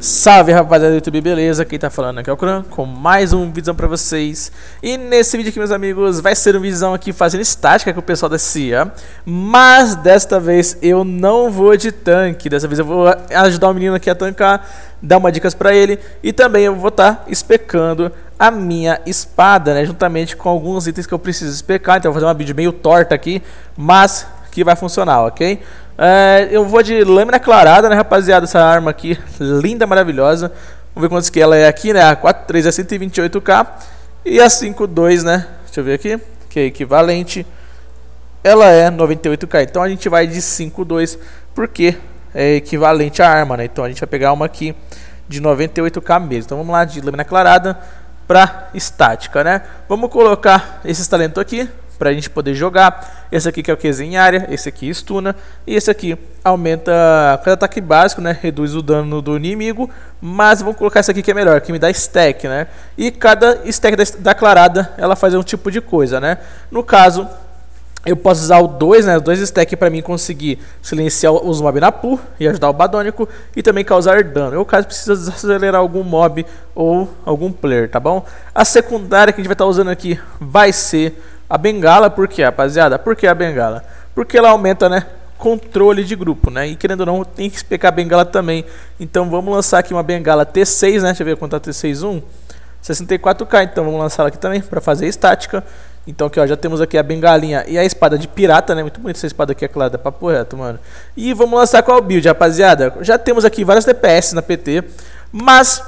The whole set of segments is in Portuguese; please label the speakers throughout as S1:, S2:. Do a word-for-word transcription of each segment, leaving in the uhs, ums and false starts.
S1: Salve rapaziada do YouTube, beleza? Quem tá falando aqui é o Kran com mais um vídeo pra vocês. E nesse vídeo aqui, meus amigos, vai ser um vídeo aqui fazendo estática com o pessoal da C I A. Mas desta vez eu não vou de tanque, dessa vez eu vou ajudar o menino aqui a tancar, dar umas dicas pra ele. E também eu vou estar tá especando a minha espada, né, juntamente com alguns itens que eu preciso especar. Então eu vou fazer uma build meio torta aqui, mas que vai funcionar, ok? É, eu vou de lâmina clarada, né, rapaziada? Essa arma aqui, linda, maravilhosa. Vamos ver quantos que ela é aqui, né? A quatro três é cento e vinte e oito K. E a cinco dois, né? Deixa eu ver aqui, que é equivalente. Ela é noventa e oito K. Então a gente vai de cinco dois, porque é equivalente à arma, né? Então a gente vai pegar uma aqui de noventa e oito K mesmo. Então vamos lá, de lâmina clarada para estática, né? Vamos colocar esses talentos aqui pra gente poder jogar. Esse aqui que é o Q Z em área, esse aqui stuna, e esse aqui aumenta cada ataque básico, né? Reduz o dano do inimigo, mas vamos colocar esse aqui que é melhor, que me dá stack, né? E cada stack da, da clarada, ela faz um tipo de coisa, né? No caso, eu posso usar o dois, né? Dois stack para mim conseguir silenciar os mobs na pool e ajudar o Badônico e também causar dano. Eu, caso precisa acelerar algum mob ou algum player, tá bom? A secundária que a gente vai estar usando aqui vai ser a bengala. Por quê, rapaziada? Por que a bengala? Porque ela aumenta, né, controle de grupo, né? E querendo ou não, tem que explicar a bengala também. Então vamos lançar aqui uma bengala T seis, né? Deixa eu ver quanto é T seis um. sessenta e quatro K. Então vamos lançar ela aqui também para fazer estática. Então aqui, ó, já temos aqui a bengalinha e a espada de pirata, né? Muito bonita essa espada aqui, é clara, dá papo reto, mano. E vamos lançar qual build, rapaziada? Já temos aqui vários D P S na P T, mas,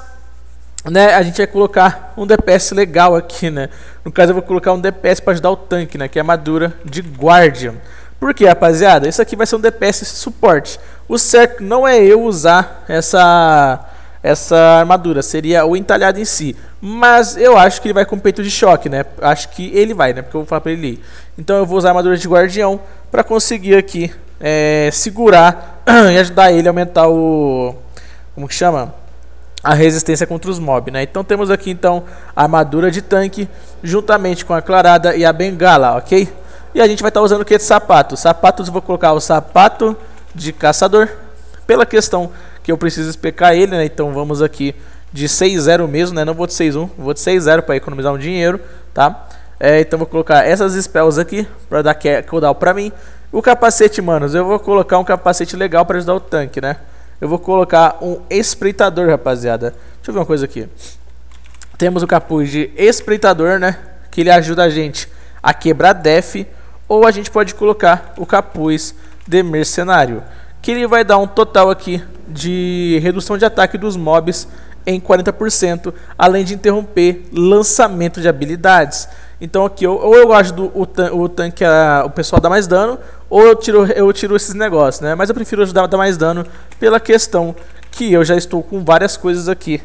S1: né, a gente vai colocar um D P S legal aqui, né? No caso eu vou colocar um D P S para ajudar o tanque, né? Que é a armadura de Guardian. Por quê, rapaziada? Isso aqui vai ser um D P S suporte. O certo não é eu usar essa essa armadura, seria o entalhado em si. Mas eu acho que ele vai com peito de choque, né? Acho que ele vai, né? Porque eu vou falar pra ele ir. Então eu vou usar a armadura de Guardião para conseguir aqui é, segurar e ajudar ele a aumentar o... como que chama? A resistência contra os mobs, né? Então temos aqui então a armadura de tanque juntamente com a clarada e a bengala, ok? E a gente vai estar tá usando o que de sapato? Sapatos, eu vou colocar o sapato de caçador, pela questão que eu preciso especar ele, né? Então vamos aqui de seis zero mesmo, né? Não vou de seis um, vou de seis zero para economizar um dinheiro, tá? É, então vou colocar essas spells aqui para dar cooldown para mim. O capacete, manos, eu vou colocar um capacete legal para ajudar o tanque, né? Eu vou colocar um espreitador, rapaziada. Deixa eu ver uma coisa aqui. Temos o capuz de espreitador, né? Que ele ajuda a gente a quebrar def. Ou a gente pode colocar o capuz de mercenário, que ele vai dar um total aqui de redução de ataque dos mobs em quarenta por cento, além de interromper lançamento de habilidades. Então aqui eu, ou eu ajudo o, tan o tanque, a, o pessoal a dar mais dano, ou eu tiro, eu tiro esses negócios, né? Mas eu prefiro ajudar a dar mais dano pela questão que eu já estou com várias coisas aqui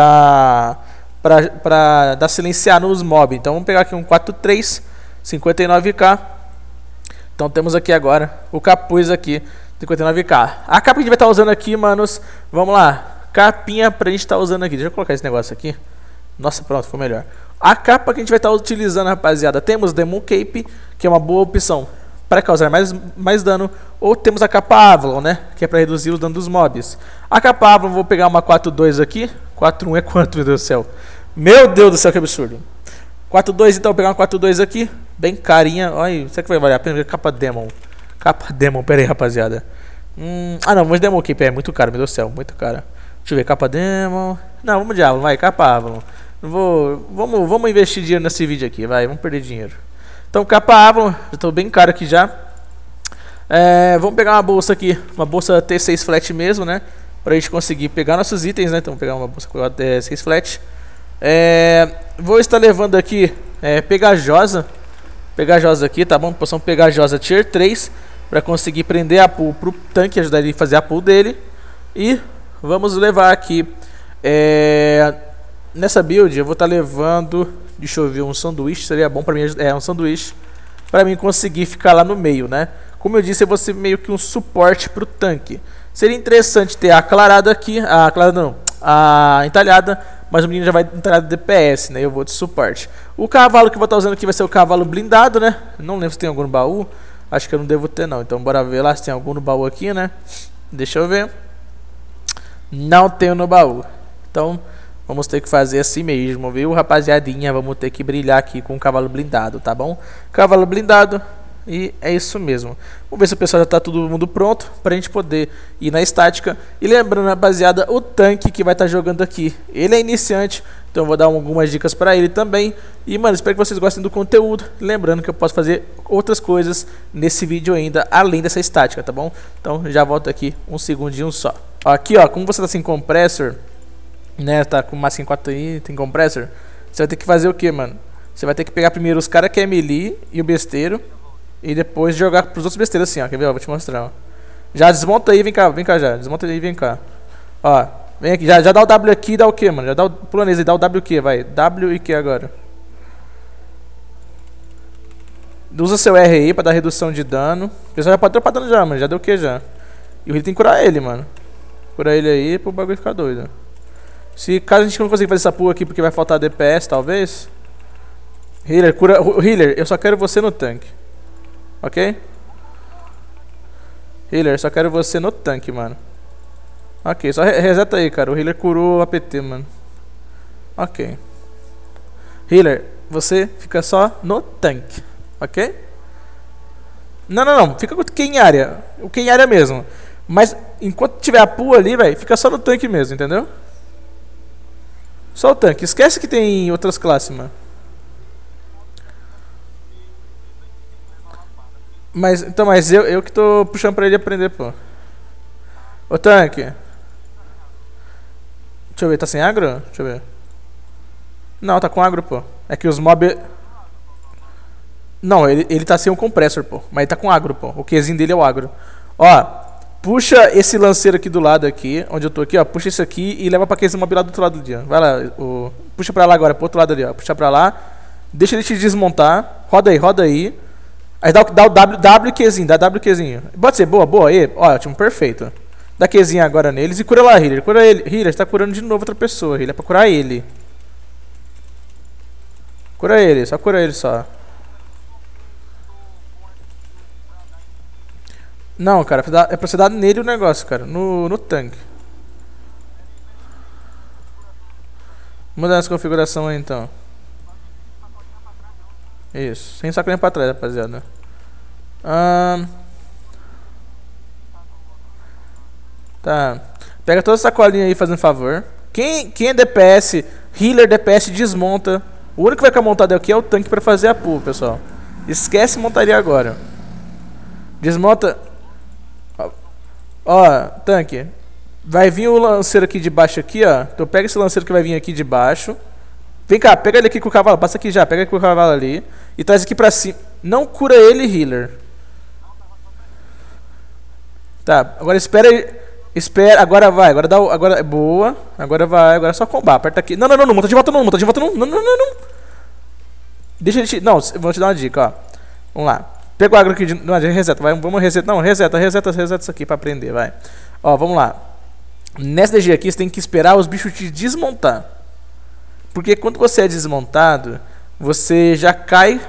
S1: pra, pra, pra dar silenciar nos mobs. Então vamos pegar aqui um quatro três, cinquenta e nove K. Então temos aqui agora o capuz aqui, cinquenta e nove K. A capa que a gente vai estar usando aqui, manos, vamos lá. Capinha pra gente estar usando aqui. Deixa eu colocar esse negócio aqui. Nossa, pronto, ficou melhor. A capa que a gente vai estar utilizando, rapaziada, temos Demon Cape, que é uma boa opção para causar mais, mais dano. Ou temos a capa Avalon, né, que é para reduzir o dano dos mobs. A capa Avalon, vou pegar uma quatro dois aqui. quatro um é quanto, meu Deus do céu? Meu Deus do céu, que absurdo. quatro dois, então, vou pegar uma quatro dois aqui. Bem carinha. Olha, será que vai valer a pena? Capa Demon. Capa Demon, pera aí, rapaziada. Hum, ah, não, mas Demon Cape é muito caro, meu Deus do céu, muito caro. Deixa eu ver, capa Demon. Não, vamos de Avalon, vai, capa Avalon. Não vou, vamos, vamos investir dinheiro nesse vídeo aqui, vai, vamos perder dinheiro. Então, capa Avalon, já estou bem caro aqui já. É, vamos pegar uma bolsa aqui, uma bolsa T seis flat mesmo, né? Pra gente conseguir pegar nossos itens, né? Então, vou pegar uma bolsa com T seis flat. É, vou estar levando aqui é, pegajosa. Pegajosa aqui, tá bom? Poção pegajosa tier três. Pra conseguir prender a pool pro tanque, ajudar ele a fazer a pool dele. E vamos levar aqui é, nessa build eu vou estar tá levando, deixa eu ver, um sanduíche, seria bom pra mim, é um sanduíche pra mim conseguir ficar lá no meio, né? Como eu disse, eu vou ser meio que um suporte pro tanque. Seria interessante ter a clarada aqui, a clarada não, a entalhada, mas o menino já vai entalhado de D P S, né? Eu vou de suporte. O cavalo que eu vou estar tá usando aqui vai ser o cavalo blindado, né? Não lembro se tem algum no baú, acho que eu não devo ter não, então bora ver lá se tem algum no baú aqui, né? Deixa eu ver. Não tenho no baú. Então, vamos ter que fazer assim mesmo, viu, rapaziadinha? Vamos ter que brilhar aqui com o cavalo blindado, tá bom? Cavalo blindado. E é isso mesmo. Vamos ver se o pessoal já tá todo mundo pronto pra gente poder ir na estática. E lembrando, rapaziada, o tanque que vai estar tá jogando aqui, ele é iniciante, então eu vou dar algumas dicas pra ele também. E, mano, espero que vocês gostem do conteúdo. Lembrando que eu posso fazer outras coisas nesse vídeo ainda, além dessa estática, tá bom? Então já volto aqui um segundinho só. Ó, aqui, ó, como você tá sem compressor, né, tá com massa em quatro aí, tem compressor, você vai ter que fazer o que, mano? Você vai ter que pegar primeiro os caras que é melee e o besteiro, e depois jogar pros outros besteiros assim, ó. Quer ver? Ó, vou te mostrar, ó. Já desmonta aí, vem cá, vem cá já. Desmonta aí, vem cá. Ó, vem aqui, já, já dá o W aqui e dá o que, mano? Já dá o planeza e dá o W que, vai. W e que agora? Usa seu R aí pra dar redução de dano. O pessoal já pode dropar dano já, mano. Já deu o que já? E o Rio tem que curar ele, mano. Curar ele aí pro bagulho ficar doido. Se caso a gente não conseguir fazer essa pool aqui porque vai faltar D P S, talvez. Healer, cura. O healer, eu só quero você no tanque. Ok? Healer, só quero você no tanque, mano. Ok, só re reseta aí, cara. O healer curou o A P T, mano. Ok. Healer, você fica só no tanque. Ok? Não, não, não. Fica com o Q em área. O Q em área mesmo. Mas enquanto tiver a pool ali, velho, fica só no tanque mesmo, entendeu? Só o tanque. Esquece que tem outras classes, mano. Mas, então, mas eu, eu que tô puxando pra ele aprender, pô. Ô, tanque. Deixa eu ver, tá sem agro? Deixa eu ver. Não, tá com agro, pô. É que os mob... Não, ele, ele tá sem um compressor, pô. Mas ele tá com agro, pô. O Qzinho dele é o agro. Ó, puxa esse lanceiro aqui do lado aqui, onde eu tô aqui, ó. Puxa isso aqui e leva pra aquele mob lá do outro lado ali, ó. Vai lá, o... puxa pra lá agora, pro outro lado ali, ó. Puxa pra lá. Deixa ele te desmontar. Roda aí, roda aí. Aí dá o, dá o W, W Qzinho, dá W Qzinho. Pode ser, boa, boa, aí, ótimo, perfeito. Dá Qzinho agora neles e cura lá, healer. Cura ele. Healer, você tá curando de novo outra pessoa, healer. É pra curar ele. Cura ele, só cura ele só. Não, cara, é pra você dar nele o negócio, cara. No, no tanque. Muda essa configuração aí então. Isso, sem sacolinha pra trás, rapaziada. Ah, tá. Pega toda essa sacolinha aí, fazendo favor. Quem, quem é D P S, healer D P S, desmonta. O único que vai ficar montado aqui é o tanque pra fazer a pool, pessoal. Esquece montaria agora. Desmonta. Ó, tanque. Vai vir o lanceiro aqui de baixo aqui, ó. Então pega esse lanceiro que vai vir aqui de baixo. Vem cá, pega ele aqui com o cavalo. Passa aqui já, pega ele com o cavalo ali. E traz aqui pra cima. Não cura ele, healer. Tá, agora espera ele. Espera, agora vai. Agora dá o. Agora é boa. Agora vai, agora é só combar. Aperta aqui. Não, não, não, não. Monta de volta não. Monta de volta não. Não, não, não, não. Deixa ele te. Não, vou te dar uma dica, ó. Vamos lá. Pega o agro aqui de. Não, reseta. Vai, vamos resetar. Não, reseta, reseta, reseta isso aqui pra aprender, vai. Ó, vamos lá. Nessa D G aqui você tem que esperar os bichos te desmontar. Porque quando você é desmontado, você já cai.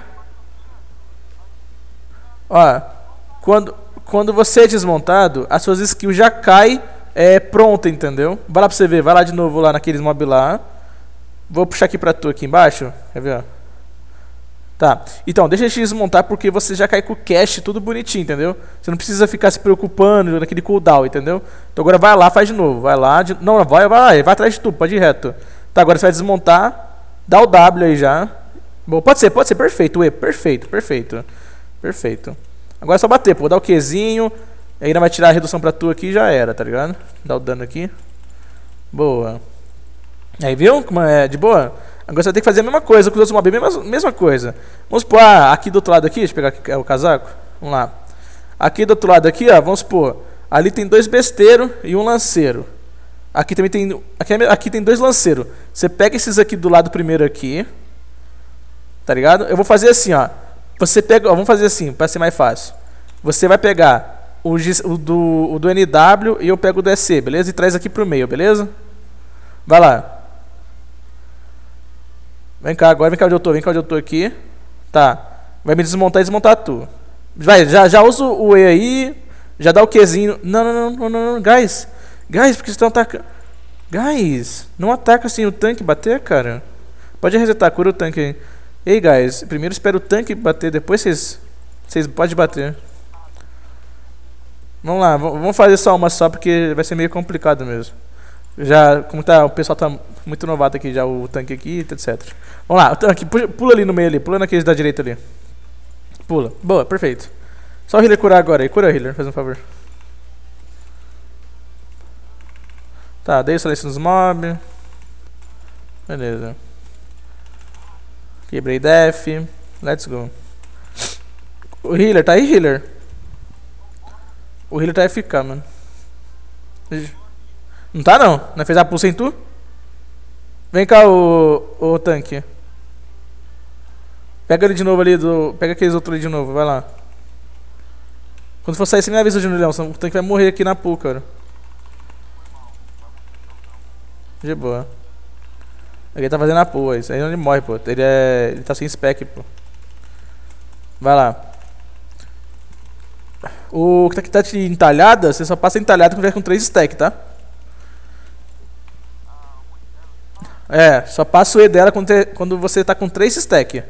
S1: Ó, quando, quando você é desmontado, as suas skills já caem é, pronta, entendeu? Vai lá pra você ver, vai lá de novo lá naqueles mob lá. Vou puxar aqui pra tu aqui embaixo. Quer ver, ó? Tá, então deixa eu te desmontar porque você já cai com o cache tudo bonitinho, entendeu? Você não precisa ficar se preocupando naquele cooldown, entendeu? Então agora vai lá, faz de novo, vai lá, de... não, vai, vai lá, vai atrás de tu, pode ir reto. Tá, agora você vai desmontar, dá o W aí já. Bom, pode ser, pode ser, perfeito, E, perfeito, perfeito, perfeito. Agora é só bater, pô, dá o Qzinho, aí ainda vai tirar a redução pra tu aqui e já era, tá ligado? Dá o dano aqui. Boa. Aí, viu como é de boa? Agora você vai ter que fazer a mesma coisa com os outros mobs, mesma, mesma coisa. Vamos supor, ah, aqui do outro lado aqui, deixa eu pegar aqui o casaco. Vamos lá. Aqui do outro lado aqui, ó, vamos supor, ali tem dois besteiros e um lanceiro. Aqui também tem, aqui, aqui tem dois lanceiros. Você pega esses aqui do lado primeiro aqui. Tá ligado? Eu vou fazer assim, ó. Você pega, ó, vamos fazer assim, para ser mais fácil. Você vai pegar o, o, do, o do N W e eu pego o do E C, beleza? E traz aqui pro meio, beleza? Vai lá. Vem cá, agora vem cá onde eu tô, vem cá onde eu tô aqui. Tá. Vai me desmontar e desmontar tu. Vai, já, já usa o E aí. Já dá o Qzinho. Não, não, não, não, não, não, guys. Guys, por que vocês estão atacando? Guys, não ataca assim o tanque bater, cara. Pode resetar, cura o tanque aí. Ei, guys, primeiro espera o tanque bater, depois vocês... Vocês podem bater. Vamos lá, vamos fazer só uma só, porque vai ser meio complicado mesmo. Já, como tá, o pessoal tá muito novato aqui já, o tanque aqui, etcétera. Vamos lá, o tanque, pula ali no meio ali, pula naqueles da direita ali. Pula, boa, perfeito. Só o healer curar agora aí, cura o healer, faz um favor. Tá, dei o silêncio nos mobs. Beleza. Quebrei def. Let's go. O healer, tá aí, healer? O healer tá F K, mano. Não tá não? Não fez a pulsa em tu? Vem cá o, o tanque. Pega ele de novo ali do... Pega aqueles outros ali de novo, vai lá. Quando for sair, você me avisa, Junilhão, senão o tanque vai morrer aqui na pool, cara. De boa. Ele tá fazendo a pool, isso aí não ele morre, pô. Ele é... Ele tá sem spec, pô. Vai lá. O que tá de entalhada, você só passa entalhada quando vier com três stacks, tá? É, só passa o E dela quando, te, quando você tá com três stacks.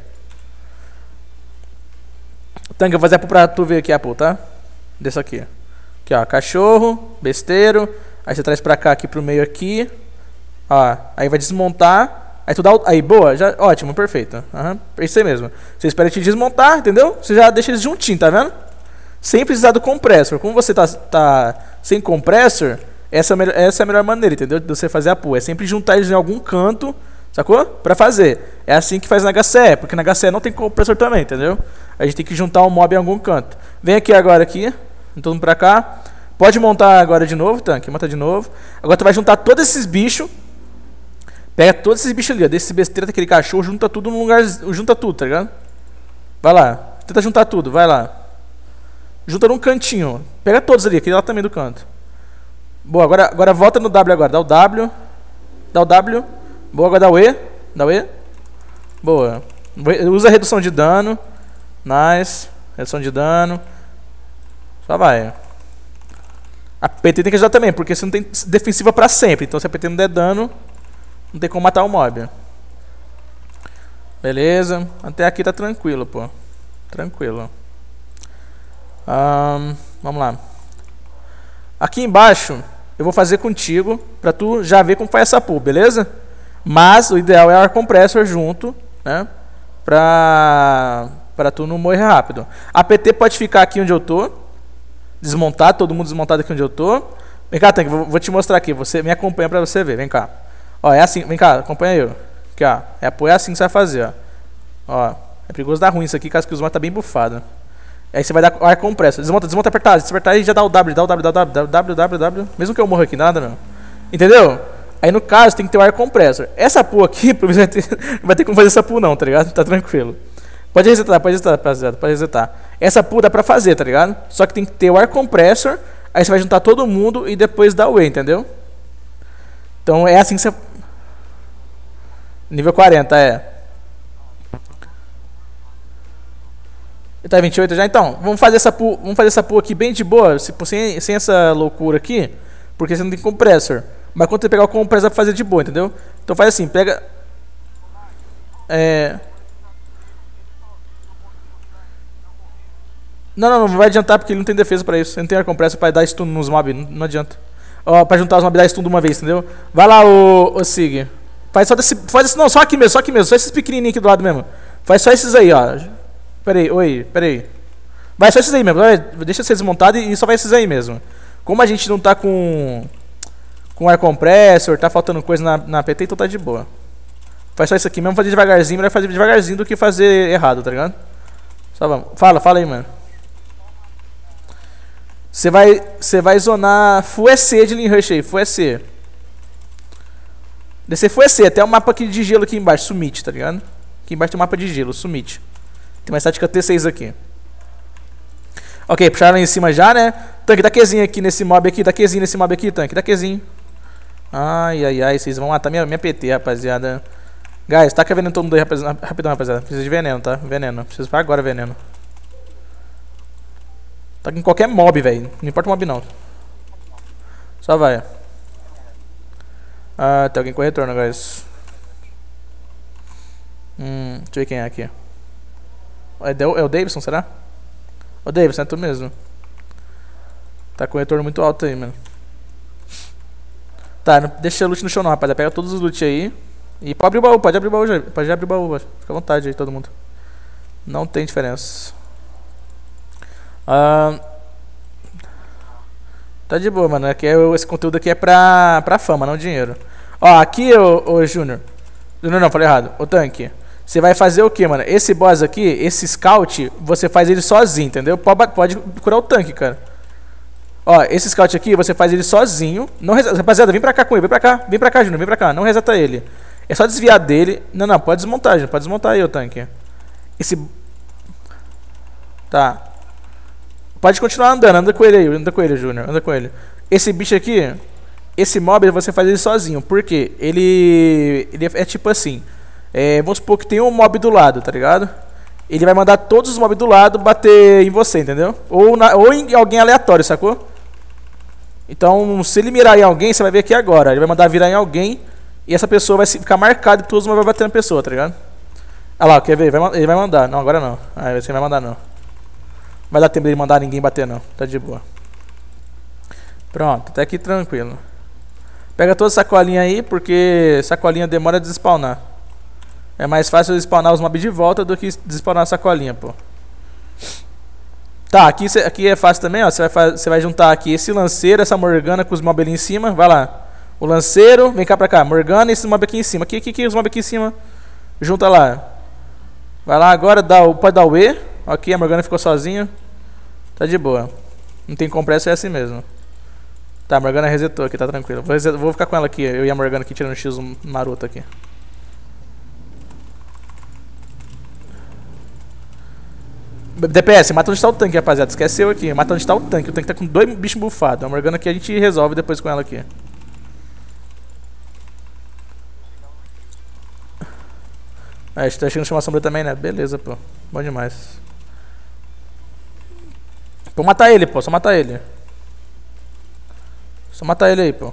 S1: Tanque, eu vou fazer pra tu ver aqui a pool, tá? Desse aqui. Aqui, ó, cachorro, besteiro. Aí você traz pra cá, aqui pro meio aqui. Ó, aí vai desmontar. Aí tu dá o... Aí, boa, já, ótimo, perfeito. Uhum, é isso aí mesmo. Você espera te desmontar, entendeu? Você já deixa eles juntinho, tá vendo? Sem precisar do compressor. Como você tá, tá sem compressor, essa, essa é a melhor maneira, entendeu? De você fazer a pool. É sempre juntar eles em algum canto, sacou? Pra fazer. É assim que faz na H C E, porque na H C E não tem compressor também, entendeu? A gente tem que juntar um mob em algum canto. Vem aqui agora, aqui. Todo mundo pra cá. Pode montar agora de novo, tanque. Monta de novo. Agora tu vai juntar todos esses bichos. Pega todos esses bichos ali, ó. Desse besteira daquele cachorro, junta tudo num lugar. Junta tudo, tá ligado? Vai lá. Tenta juntar tudo, vai lá. Junta num cantinho. Pega todos ali, aquele lá também do canto. Boa, agora, agora volta no W agora. Dá o W. Dá o W. Boa, agora dá o E. Dá o E. Boa. Usa a redução de dano. Nice. Redução de dano. Só vai. A P T tem que ajudar também, porque você não tem defensiva pra sempre. Então se a P T não der dano, não tem como matar o mob. Beleza. Até aqui tá tranquilo, pô. Tranquilo. Um, vamos lá. Aqui embaixo eu vou fazer contigo pra tu já ver como faz essa pool, beleza? Mas o ideal é ar compressor junto, né? Pra, pra tu não morrer rápido. A P T pode ficar aqui onde eu tô. Desmontar, todo mundo desmontado aqui onde eu tô. Vem cá, Tank, vou, vou te mostrar aqui. Você me acompanha pra você ver, vem cá. Ó, é assim, vem cá, acompanha eu. Aqui, ó. É apoio, é assim que você vai fazer, ó. Ó, é perigoso dar ruim isso aqui, caso que os mods tá bem bufado. Aí você vai dar ar compressor. Desmonta, desmonta, apertar. Se apertar aí já dá o W, dá o W, dá o W, W, W, W. Mesmo que eu morra aqui, nada não. Entendeu? Aí no caso tem que ter o ar compressor. Essa pool aqui, não vai ter, não vai ter como fazer essa pool não, tá ligado? Tá tranquilo. Pode resetar, pode resetar, rapaziada, pode resetar. Essa pool dá pra fazer, tá ligado? Só que tem que ter o ar compressor. Aí você vai juntar todo mundo e depois dar o E, entendeu? Então é assim que você... Nível quarenta, é. Tá vinte e oito já? Então, vamos fazer essa pool, vamos fazer essa pool aqui bem de boa, sem, sem essa loucura aqui, porque você não tem compressor. Mas quando você pegar o compressor, vai fazer de boa, entendeu? Então faz assim, pega... É... Não, não, não vai adiantar porque ele não tem defesa pra isso. Ele não tem ar compressor pra dar stun nos mobs, não, não adianta. Ó, pra juntar os mobs e dar stun de uma vez, entendeu? Vai lá, ô, ô Sig. Faz só desse... Faz esse, não, só aqui mesmo, só aqui mesmo. Só esses pequenininhos aqui do lado mesmo. Faz só esses aí, ó. Pera aí, oi, pera aí. Vai só esses aí mesmo, deixa ser desmontado e só vai esses aí mesmo. Como a gente não tá com com ar compressor, tá faltando coisa na, na P T, então tá de boa. Faz só isso aqui mesmo, fazer devagarzinho, melhor fazer devagarzinho do que fazer errado, tá ligado? Só vamos. Fala, fala aí, mano. Você vai, você vai zonar Full E C de Lean Rush aí, Full E C. Descer Full E C, até o mapa aqui de gelo aqui embaixo, Summit, tá ligado? Aqui embaixo tem um mapa de gelo, Summit. Tem uma estática T seis aqui. Ok, puxaram lá em cima já, né? Tanque, dá Qzinho aqui nesse mob aqui, dá Qzinho nesse mob aqui, tanque, dá Qzinho. Ai, ai, ai, vocês vão matar minha, minha P T, rapaziada. Guys, taca veneno todo mundo aí, rapidão, rapaziada. Precisa de veneno, tá? Veneno, preciso para agora veneno. Taca em qualquer mob, velho. Não importa o mob não. Só vai. Ah, tem alguém com retorno, guys. Hum, deixa eu ver quem é aqui. É, é o Davidson, será? O Davidson, é tu mesmo. Tá com retorno muito alto aí, mano. Tá, não deixa loot no chão não, rapaziada. Pega todos os loot aí. E pode abrir o baú, pode abrir o baú já. Pode abrir o baú, fica à vontade aí, todo mundo. Não tem diferença. Ah, tá de boa, mano. Aqui é, esse conteúdo aqui é pra, pra fama, não dinheiro. Ó, aqui, ô, ô Júnior. Júnior não, falei errado. Ô Tanque. Você vai fazer o que, mano? Esse boss aqui, esse scout, você faz ele sozinho, entendeu? Pode, pode curar o tanque, cara. Ó, esse scout aqui, você faz ele sozinho. Não reseta, rapaziada, vem pra cá com ele, vem pra cá. Vem pra cá, Júnior, vem pra cá. Não reseta ele. É só desviar dele. Não, não, pode desmontar, Júnior. Pode desmontar aí o tanque. Esse... Tá. Pode continuar andando, anda com ele aí, anda com ele, Júnior. Anda com ele. Esse bicho aqui, esse mob, você faz ele sozinho. Por quê? Ele... Ele é tipo assim... É, vamos supor que tem um mob do lado, tá ligado? Ele vai mandar todos os mobs do lado bater em você, entendeu? Ou, na, ou em alguém aleatório, sacou? Então, se ele mirar em alguém, você vai ver aqui agora. Ele vai mandar virar em alguém e essa pessoa vai ficar marcada e todos os mobs vão bater na pessoa, tá ligado? Olha lá, quer ver? Vai, ele vai mandar. Não, agora não. Ah, você vai mandar não. Vai dar tempo dele mandar ninguém bater não. Tá de boa. Pronto, até aqui tranquilo. Pega toda a sacolinha aí, porque sacolinha demora a despawnar. É mais fácil spawnar os mobs de volta do que despawnar a sacolinha, pô. Tá, aqui, aqui é fácil também, ó. Você vai, você vai juntar aqui esse lanceiro, essa Morgana com os mobs ali em cima. Vai lá. O lanceiro, vem cá pra cá. Morgana e esse mob aqui em cima. Aqui, aqui, aqui, os mobs aqui em cima. Junta lá. Vai lá agora, dá o, pode dar o E. Aqui, a Morgana ficou sozinha. Tá de boa. Não tem compressa, é assim mesmo. Tá, a Morgana resetou aqui, tá tranquilo. Vou, reset, vou ficar com ela aqui, eu e a Morgana aqui tirando o X do Naruto aqui. D P S, mata onde está o tanque, rapaziada. Esquece eu aqui. Mata onde está o tanque. O tanque tá com dois bichos bufados. A Morgana aqui a gente resolve depois com ela aqui. Ah, a gente tá chegando de chamar sombra também, né? Beleza, pô. Bom demais. Pô, matar ele, pô. Só matar ele. Só matar ele aí, pô.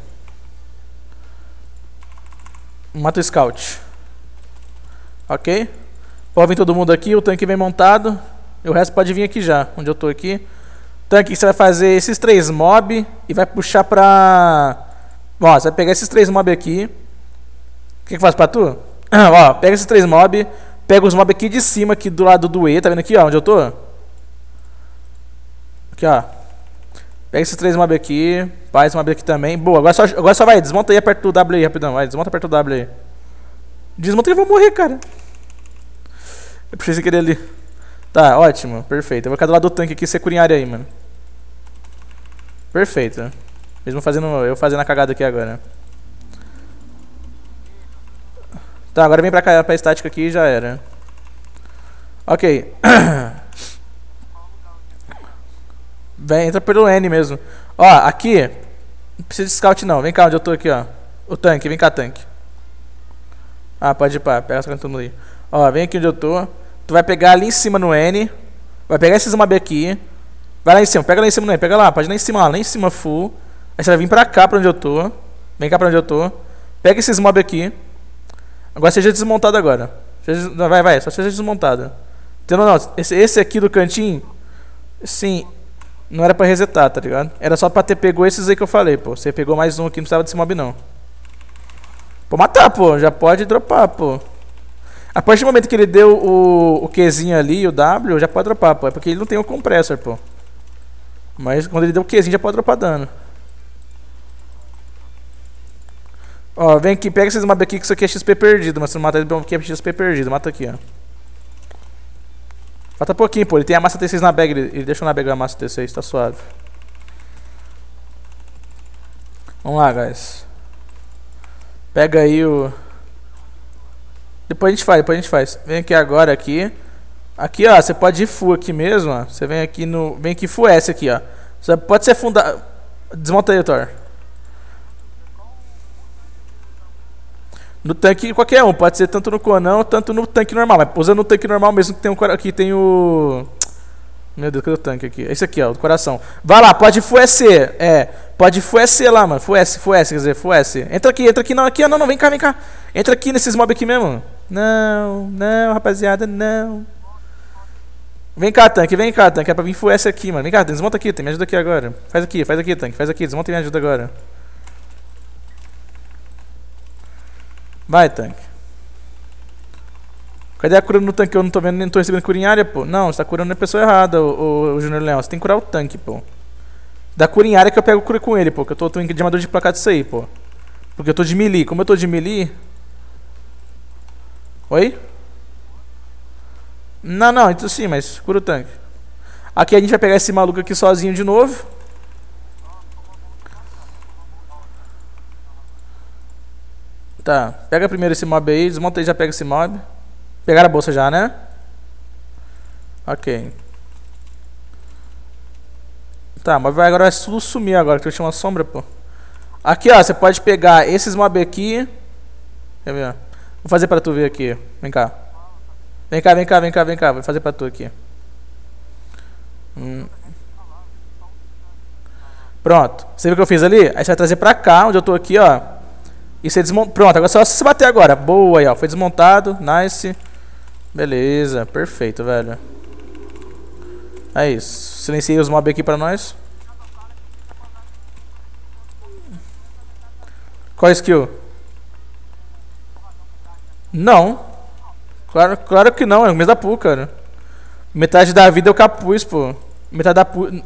S1: Mata o scout. Ok? Pô, vem todo mundo aqui. O tanque vem montado. E o resto pode vir aqui já, onde eu tô aqui. Tanque, você vai fazer esses três mobs e vai puxar pra... Ó, você vai pegar esses três mobs aqui. O que que faz pra tu? Ó, pega esses três mobs, pega os mobs aqui de cima, aqui do lado do E, tá vendo aqui, ó, onde eu tô? Aqui, ó. Pega esses três mobs aqui, faz esse mob aqui também. Boa, agora só, agora só vai, desmonta aí perto do W aí, rapidão, vai, desmonta perto do W aí. Desmonta e eu vou morrer, cara. Eu preciso querer ali. Tá, ótimo, perfeito. Eu vou ficar do lado do tanque aqui, securinha área aí, mano. Perfeito. Mesmo fazendo, eu fazendo a cagada aqui agora. Tá, agora vem pra cá, pra estática aqui e já era. Ok. Vem, entra pelo N mesmo. Ó, aqui. Não precisa de scout não, vem cá onde eu tô aqui, ó. O tanque, vem cá, tanque. Ah, pode ir pá, pega essa canto aí. Ó, vem aqui onde eu tô. Tu vai pegar ali em cima no N. Vai pegar esses mob aqui. Vai lá em cima, pega lá em cima no N. Pega lá, pode ir lá em cima, lá, lá em cima full. Aí você vai vir pra cá, pra onde eu tô. Vem cá pra onde eu tô. Pega esses mob aqui. Agora seja desmontado agora. Seja, vai, vai, só seja desmontado. Entendeu? Não, esse, esse aqui do cantinho. Sim. Não era pra resetar, tá ligado? Era só pra ter pegou esses aí que eu falei, pô. Você pegou mais um aqui, não precisava desse mob não. Pô, matar, pô. Já pode dropar, pô. A partir do momento que ele deu o, o Qzinho ali, o W, já pode dropar, pô. É porque ele não tem o compressor, pô. Mas quando ele deu o Qzinho, já pode dropar dano. Ó, vem aqui, pega esses mobs aqui, que isso aqui é X P perdido. Mas se não matar ele, aqui é X P perdido. Mata aqui, ó. Falta pouquinho, pô. Ele tem a massa T seis na bag. Ele, ele deixou na bag a massa T seis, tá suave. Vamos lá, guys. Pega aí o... Depois a gente faz, depois a gente faz. Vem aqui agora, aqui. Aqui, ó, você pode ir full aqui mesmo, ó. Você vem aqui no... Vem aqui full S aqui, ó. Você pode ser fundado... Desmonta aí, Thor. No tanque qualquer um, pode ser tanto no Conan, tanto no tanque normal. Mas usando no tanque normal mesmo, que tem um... Aqui tem o... Meu Deus, cadê o tanque aqui? Esse aqui, ó, o coração. Vai lá, pode full S. É, Pode full S lá, mano. Full S, full S, quer dizer, full S. Entra aqui, entra aqui, não, aqui, não, não, vem cá, vem cá. Entra aqui nesses mobs aqui mesmo. Não, não, rapaziada, não. Vem cá, tanque, vem cá, tanque. É pra vir full S aqui, mano. Vem cá, desmonta aqui, tanque. Me ajuda aqui agora. Faz aqui, faz aqui, tanque. Faz aqui, desmonta e me ajuda agora. Vai, tanque. Cadê a cura no tanque? Eu não tô vendo, nem tô recebendo cura em área, pô. Não, você tá curando a pessoa errada, o, o, o Júnior Leão. Você tem que curar o tanque, pô. Dá cura em área que eu pego cura com ele, pô. Que eu tô, tô de armadura de placar disso aí, pô. Porque eu tô de melee. Como eu tô de melee... Oi? Não, não, isso sim, mas cura o tanque. Aqui a gente vai pegar esse maluco aqui sozinho de novo. Tá, pega primeiro esse mob aí, desmonta aí e já pega esse mob. Pegaram a bolsa já, né? Ok. Tá, mas vai agora tudo sumir agora, que eu tinha uma sombra, pô. Aqui, ó, você pode pegar esses mob aqui. Quer ver, ó? Vou fazer pra tu ver aqui. Vem cá. Vem cá, vem cá, vem cá, vem cá. Vou fazer pra tu aqui. Hum. Pronto. Você viu o que eu fiz ali? Aí você vai trazer pra cá, onde eu tô aqui, ó. E você desmonta. Pronto, agora é só se bater agora. Boa aí, ó. Foi desmontado. Nice. Beleza. Perfeito, velho. É isso. Silenciei os mobs aqui pra nós. Qual skill? Não. Claro, claro que não. É o mesmo da pool, cara. Metade da vida é o capuz, pô. Metade da pool...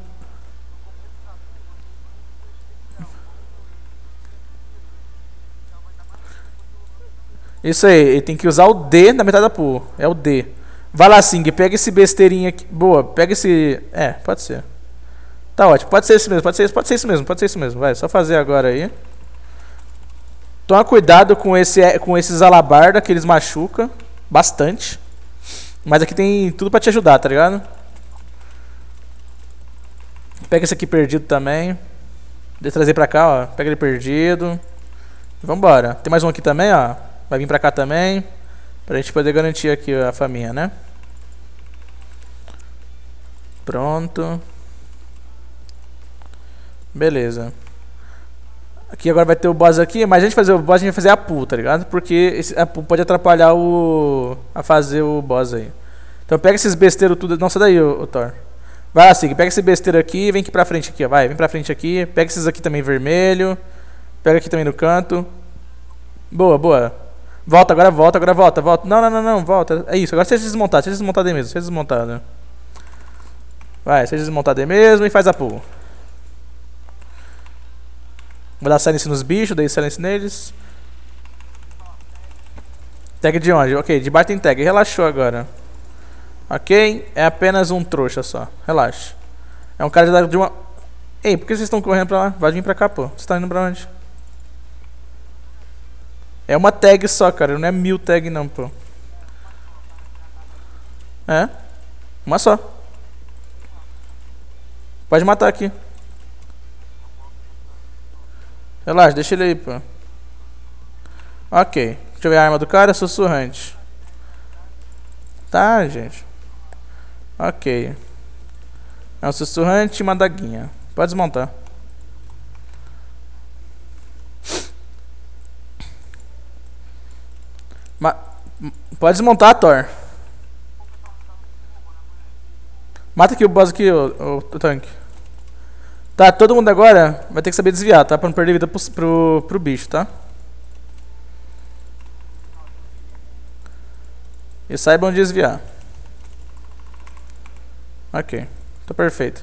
S1: Isso aí, ele tem que usar o D na metade da pool. É o D. Vai lá, Sing, pega esse besteirinho aqui. Boa, pega esse... É, pode ser. Tá ótimo, pode ser isso mesmo, pode ser, pode ser isso mesmo, pode ser isso mesmo. Vai, só fazer agora aí. Toma cuidado com, esse, com esses alabarda que eles machucam bastante. Mas aqui tem tudo pra te ajudar, tá ligado? Pega esse aqui perdido também. Deixa eu trazer pra cá, ó. Pega ele perdido. Vambora. Tem mais um aqui também, ó. Vai vir pra cá também. Pra gente poder garantir aqui a faminha, né? Pronto. Beleza. Aqui agora vai ter o boss aqui, mas a gente fazer o boss, a gente vai fazer a pool, tá ligado? Porque esse, a pool pode atrapalhar o... a fazer o boss aí. Então pega esses besteiros tudo... Não, sai daí, ô, ô Thor. Vai lá, Sig. Pega esse besteiro aqui e vem aqui pra frente aqui, ó. Vai, vem pra frente aqui. Pega esses aqui também vermelho. Pega aqui também no canto. Boa, boa. Volta, agora volta, agora volta, volta. Não, não, não, não, volta. É isso, agora seja desmontado, seja desmontado aí mesmo, seja desmontado. Vai, seja desmontado aí mesmo e faz a pool. Vou dar silence nos bichos, dei silence neles. Tag de onde? Ok, de baixo tem tag, relaxou agora. Ok, é apenas um trouxa só, relaxa. É um cara de uma... Ei, por que vocês estão correndo pra lá? Vai vir pra cá, pô. Vocês estão indo pra onde? É uma tag só, cara, não é mil tag não, pô. É, uma só. Pode matar aqui. Relaxa, deixa ele aí, pô. Ok, deixa eu ver a arma do cara, sussurrante. Tá, gente. Ok. É um sussurrante e uma daguinha. Pode desmontar. Ma Pode desmontar, Thor. Mata aqui o boss aqui, o, o, o tanque. Tá, todo mundo agora vai ter que saber desviar, tá? Pra não perder vida pro, pro, pro bicho, tá? E saibam desviar. Ok, tá perfeito.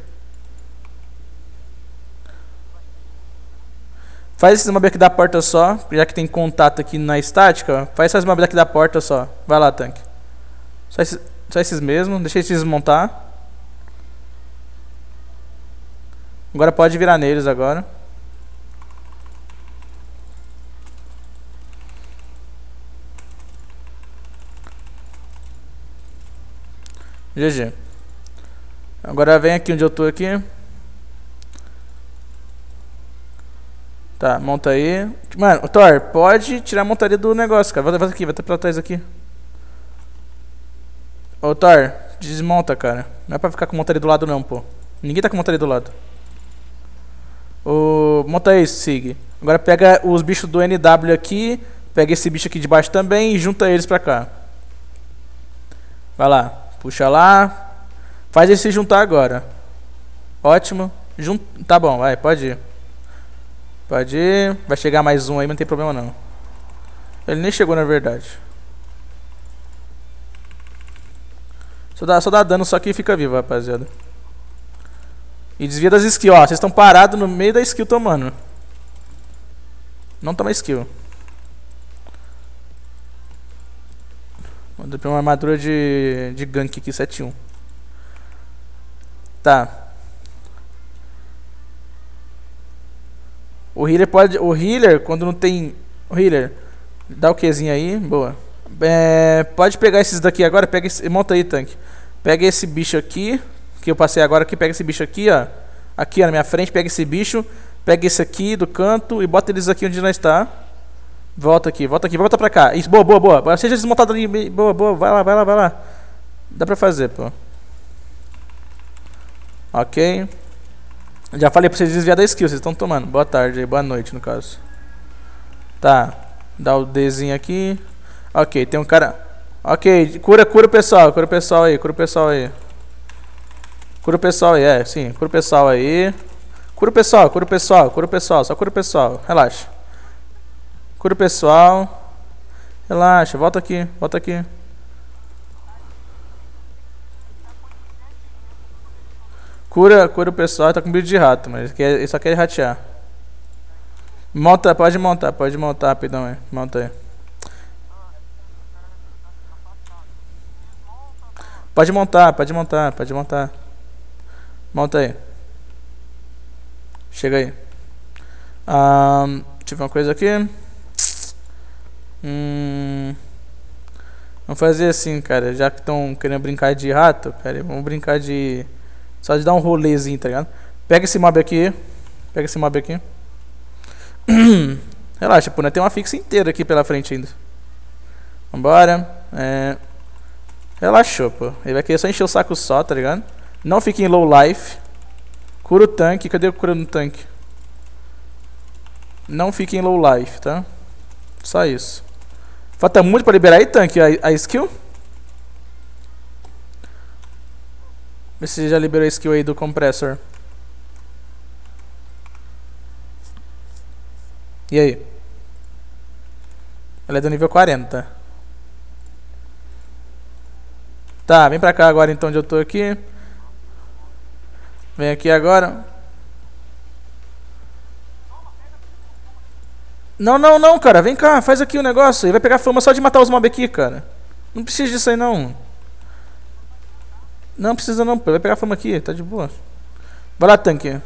S1: Faz esses mob aqui da porta só, já que tem contato aqui na estática. Faz esses mob aqui da porta só. Vai lá, tanque. Só esses, só esses mesmo, deixa eles desmontar. Agora pode virar neles agora. G G. Agora vem aqui onde eu tô aqui. Tá, monta aí. Mano, Thor, pode tirar a montaria do negócio, cara. Volta, volta aqui, volta pra trás aqui. Ô, Thor, desmonta, cara. Não é pra ficar com montaria do lado não, pô. Ninguém tá com montaria do lado. O... Monta aí, Sig. Agora pega os bichos do N W aqui. Pega esse bicho aqui de baixo também e junta eles pra cá. Vai lá. Puxa lá. Faz ele se juntar agora. Ótimo. Jun... Tá bom, vai, pode ir. Pode ir. Vai chegar mais um aí, mas não tem problema não. Ele nem chegou na verdade. Só dá, só dá dano, só que fica vivo, rapaziada. E desvia das skills, ó. Vocês estão parados no meio da skill tomando. Não toma skill. Manda pra uma armadura de, de gank aqui, sete um. Tá. O healer pode... O healer, quando não tem... O healer, dá o Qzinho aí, boa. É, pode pegar esses daqui agora, pega esse, monta aí, tanque. Pega esse bicho aqui, que eu passei agora aqui, pega esse bicho aqui, ó. Aqui, ó, na minha frente, pega esse bicho. Pega esse aqui do canto e bota eles aqui onde nós está. Volta aqui, volta aqui, volta pra cá. Isso, boa, boa, boa. Seja desmontado ali, boa, boa. Vai lá, vai lá, vai lá. Dá pra fazer, pô. Ok. Já falei pra vocês desviar da skill, vocês estão tomando. Boa tarde aí, boa noite no caso. Tá, dá o Dzinho aqui. Ok, tem um cara... Ok, cura, cura o pessoal, cura o pessoal aí, cura o pessoal aí. Cura o pessoal aí, é, sim, cura o pessoal aí. Cura o pessoal, cura o pessoal, cura o pessoal, só cura o pessoal, relaxa. Cura o pessoal. Relaxa, volta aqui, volta aqui. Cura, cura o pessoal, tá com bicho de rato, mas ele só quer ratear. Monta, pode montar, pode montar rapidão aí, monta aí. Pode montar, pode montar, pode montar. Monta aí. Chega aí. Um, deixa eu ver uma coisa aqui. Hum, vamos fazer assim, cara. Já que estão querendo brincar de rato, cara, vamos brincar de... Só de dar um rolezinho, tá ligado? Pega esse mob aqui. Pega esse mob aqui. Relaxa, pô, né? Tem uma fixa inteira aqui pela frente ainda. Vambora. É... Relaxou, pô. Ele vai querer só encher o saco só, tá ligado? Não fique em low life. Cura o tanque. Cadê o cura no tanque? Não fique em low life, tá? Só isso. Falta muito pra liberar aí, tanque, a, a skill. Vê se já liberou a skill aí do compressor. E aí? Ela é do nível quarenta. Tá, vem pra cá agora então onde eu tô aqui. Vem aqui agora. Não, não, não, cara. Vem cá, faz aqui o negócio. Ele vai pegar fama só de matar os mobs aqui, cara. Não precisa disso aí, não. Não precisa não, pô. Vai pegar fama aqui, tá de boa. Vai lá, tanque.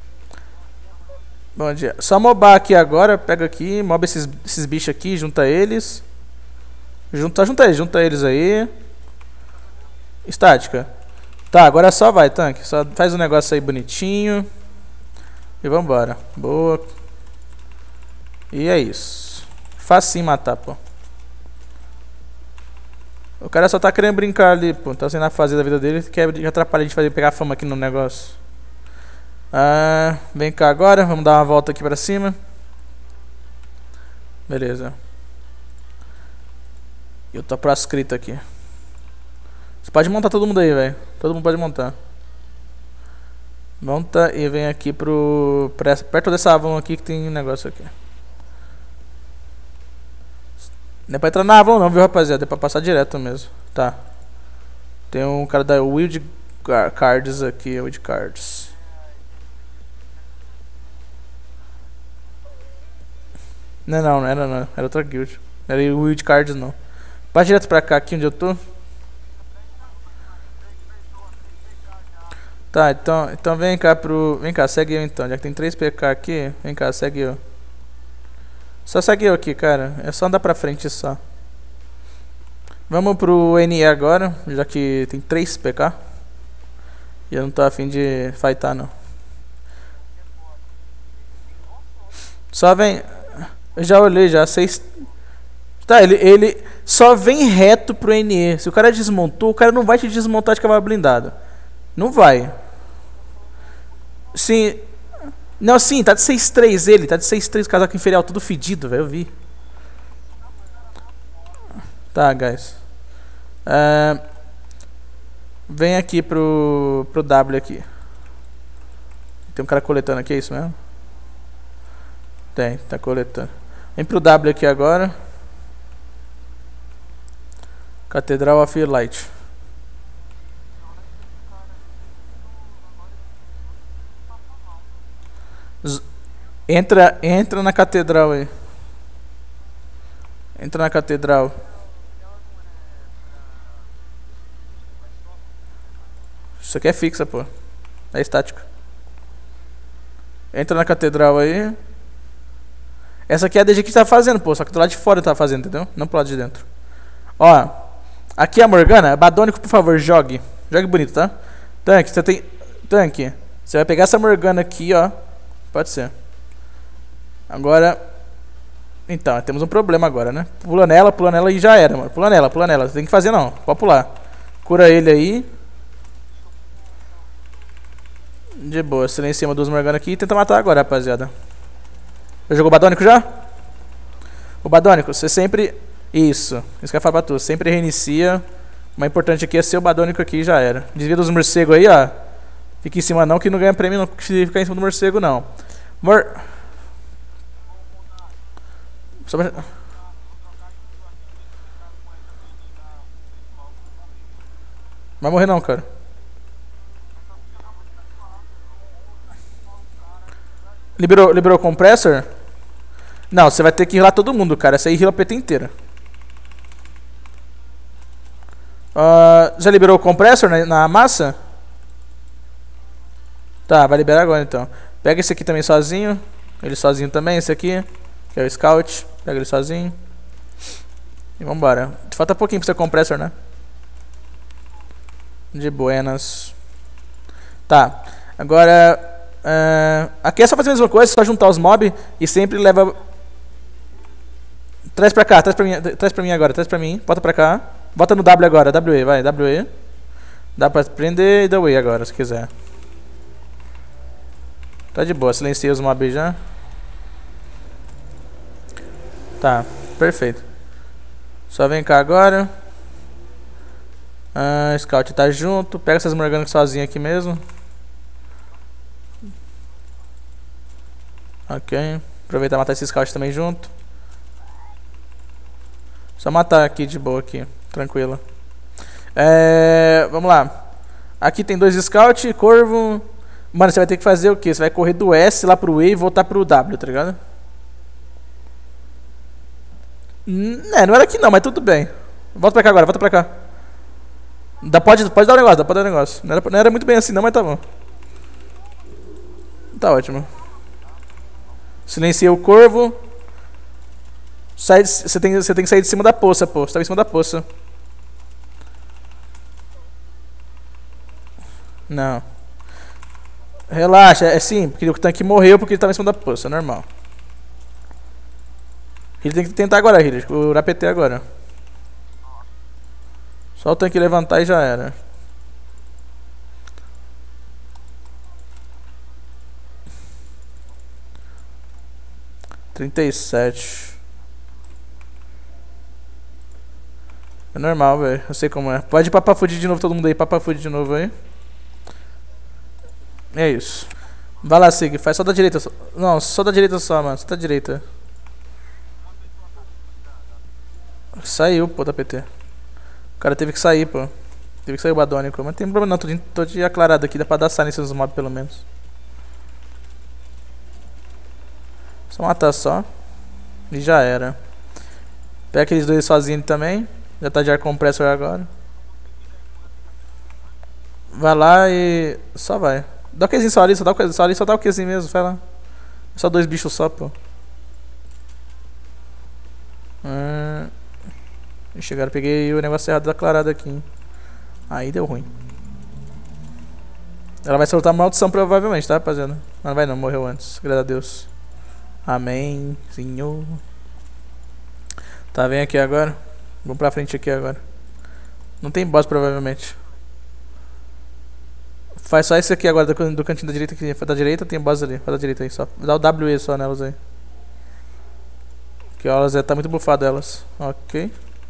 S1: Bom dia. Só mobar aqui agora. Pega aqui, moba esses, esses bichos aqui, junta eles. Junta, junta eles, junta eles aí. Estática. Tá, agora só vai, tanque. Só faz um negócio aí bonitinho. E vambora. Boa. E é isso. Facinho matar, pô. O cara só tá querendo brincar ali, pô. Tá sendo a fazer da vida dele. Quer atrapalhar a gente fazer pegar fama aqui no negócio. Ah, vem cá agora. Vamos dar uma volta aqui pra cima. Beleza. Eu tô proscrito aqui. Você pode montar todo mundo aí, velho. Todo mundo pode montar. Monta e vem aqui pro... Pra, perto dessa Avalon aqui que tem um negócio aqui. Não é pra entrar na Avalon não, viu, rapaziada? É pra passar direto mesmo. Tá. Tem um cara da Wild Cards aqui. Wild Cards. Não, não, não era não. Era outra guild. Não era Wild Cards não. Passa direto pra cá, aqui onde eu tô. Tá, então, então vem cá pro... Vem cá, segue eu então. Já que tem três P K aqui, vem cá, segue eu. Só segue eu aqui, cara. É só andar pra frente só. Vamos pro N E agora, já que tem três P K. E eu não tô afim de fightar, não. Só vem... Eu já olhei, já. Seis... Tá, ele, ele só vem reto pro N E. Se o cara desmontou, o cara não vai te desmontar de cavalo blindado. Não vai. Sim. Não, sim, tá de seis três ele. Tá de seis três, casaco inferior, tudo fedido, velho. Eu vi. Tá, guys. Uh, vem aqui pro, pro W aqui. Tem um cara coletando aqui, é isso mesmo? Tem, tá coletando. Vem pro W aqui agora. Catedral of Light. Z entra, entra na catedral aí. Entra na catedral. Isso aqui é fixa, pô. É estático. Entra na catedral aí. Essa aqui é a D G que tá fazendo, pô. Só que do lado de fora tá fazendo, entendeu? Não pro lado de dentro. Ó. Aqui a Morgana. Badônico, por favor, jogue. Jogue bonito, tá? Tanque, você tem... Tanque. Você vai pegar essa Morgana aqui, ó. Pode ser. Agora... Então, temos um problema agora, né? Pula nela, pula nela e já era, mano. Pula nela, pula nela. Você tem que fazer não. Pode pular. Cura ele aí. De boa, silencia duas Morgana aqui e tenta matar agora, rapaziada. Já jogou o Badônico já? O Badônico, você sempre... Isso, isso que eu ia falar pra tu. Sempre reinicia. O mais importante aqui é ser o Badônico aqui e já era. Desvia dos morcegos aí, ó. Fica em cima não, que não ganha prêmio não se ficar em cima do morcego, não. Mor... Só pra... Vai morrer não, cara. Liberou, liberou o compressor? Não, você vai ter que healar todo mundo, cara. Essa aí heala a P T inteira. Uh, já liberou o compressor na, na massa? Tá, vai liberar agora então. Pega esse aqui também sozinho. Ele sozinho também, esse aqui. Que é o Scout. Pega ele sozinho. E vambora. Falta pouquinho pra ser compressor, né? De buenas. Tá. Agora... Uh, aqui é só fazer a mesma coisa, só juntar os mobs e sempre leva... Traz pra cá, traz pra mim, traz pra mim agora, traz pra mim, bota pra cá. Bota no W agora, W E, vai, W E. Dá pra prender e W E agora, se quiser. Tá de boa, silenciei os mobs já. Tá, perfeito. Só vem cá agora. uh, Scout tá junto, pega essas Morgana sozinho aqui mesmo. Ok, aproveitar e matar esse Scout também junto. Só matar aqui de boa aqui, tranquilo. É, vamos lá. Aqui tem dois Scout, Corvo. Mano, você vai ter que fazer o que? Você vai correr do S lá pro E e voltar pro W, tá ligado? É, não era aqui não, mas tudo bem. Volta pra cá agora, volta pra cá. Dá, pode, pode dar um negócio, dá pra dar um negócio. Não era, não era muito bem assim não, mas tá bom. Tá ótimo. Silenciei o Corvo. Sai de, você, tem, você tem que sair de cima da poça, pô. Você tá em cima da poça. Não. Relaxa, é sim, porque o tanque morreu porque ele tava em cima da poça, é normal. Ele tem que tentar agora, Hilliard, curar P T agora. Só o tanque levantar e já era. trinta e sete. É normal, velho. Eu sei como é. Pode ir pra Pafude de novo, todo mundo aí. Papafude de novo aí. É isso. Vai lá, Sig. Faz só da direita. Só. Não, só da direita só, mano. Só da direita. Saiu, pô, da P T. O cara teve que sair, pô. Teve que sair o Badônico. Mas não tem problema não. Tô de, tô de aclarado aqui. Dá pra dar silêncio nos mobs, pelo menos. Só matar só. E já era. Pega aqueles dois sozinhos também. Já tá de ar compressor agora. Vai lá e... Só vai. Dá o Qzinho só ali, só dá o Qzinho, só ali, só dá o Qzinho mesmo, vai lá. Só dois bichos só, pô. Hum... Chegaram, peguei o negócio errado declarado aqui, hein. Aí deu ruim. Ela vai soltar maldição provavelmente, tá, rapaziada? Mas não vai não, morreu antes, graças a Deus. Amém, Senhor. Tá, vem aqui agora. Vamos pra frente aqui agora. Não tem boss provavelmente. Faz só esse aqui agora do, do cantinho da direita aqui. Da direita tem boss ali. Faz da direita aí só. Dá o W E só nelas aí. Que elas é, tá muito bufado elas. Ok.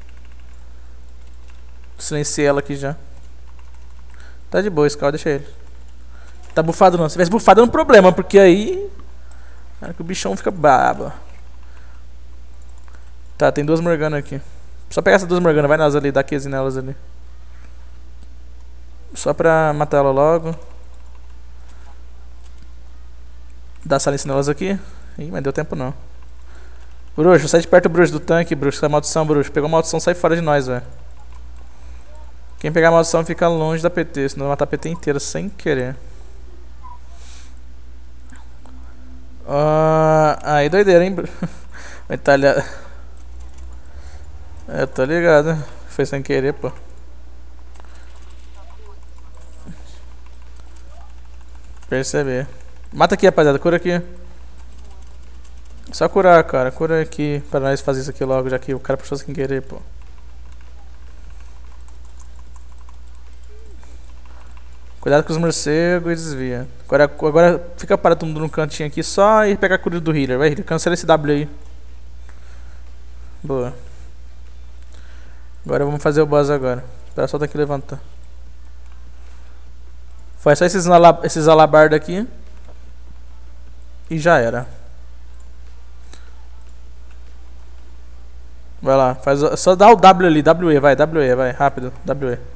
S1: Silenciei ela aqui já. Tá de boa esse carro, deixa ele. Tá bufado não. Se tivesse bufado é um problema, porque aí. É que o bichão fica brabo. Tá, tem duas Morgana aqui. Só pegar essas duas Morgana, vai nelas ali, dá Qzinho nelas ali. Só pra matar ela logo. Dá silêncio nelas aqui. Ih, mas deu tempo não. Bruxo, sai de perto, bruxo, do tanque, bruxo. Sai maldição, bruxo. Pegou maldição, sai fora de nós, velho. Quem pegar maldição fica longe da P T, senão vai matar a P T inteira sem querer. Uh, aí doideira, hein? Itália. Eu tô ligado. Foi sem querer, pô. Perceber. Mata aqui, rapaziada. Cura aqui. Só curar, cara. Cura aqui pra nós fazer isso aqui logo, já que o cara puxou sem querer, pô. Cuidado com os morcegos e desvia. Agora, agora fica parado todo mundo no cantinho aqui só e pega a cura do healer. Vai, healer. Cancela esse W aí. Boa. Agora vamos fazer o boss agora. Espera só daqui levantar. Faz só esses, esses alabardos aqui. E já era. Vai lá. Faz, só dá o W ali. W E, vai. W E, vai. Rápido. W E.